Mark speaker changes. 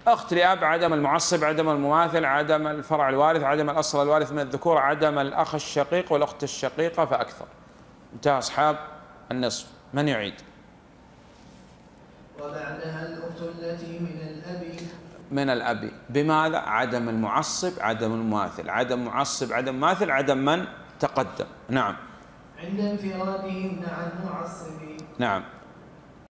Speaker 1: أخت لأب، عدم المعصب، عدم المماثل، عدم الفرع الوارث، عدم الأصل الوارث من الذكور، عدم الأخ الشقيق والأخت الشقيقة فأكثر. انتهى أصحاب النصف. من يعيد؟
Speaker 2: وبعدها الأخت التي
Speaker 1: من الأب بماذا؟ عدم المعصب، عدم المماثل، عدم معصب، عدم مماثل، عدم من تقدم. نعم.
Speaker 2: عند انفرادهن عن معصب.
Speaker 1: نعم.